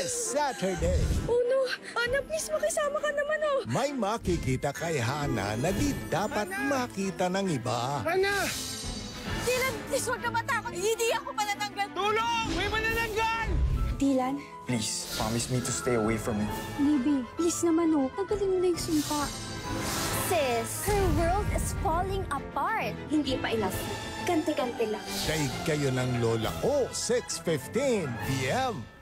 this Saturday. Oh no! Ana, please makisama ka naman oh! May makikita kay Hana na di dapat makita ng iba. Hana! Dylan, please huwag ka matakot! Hindi ako manananggal! Tulong! May manananggal! Dylan, Please, promise me to stay away from it. Libby, please naman oh, tagalin mo na yung sumpa. Sis, her world is falling apart. Hindi pa enough. Kante-kante lang. Daig kayo ng lola ko, 6:15 p.m.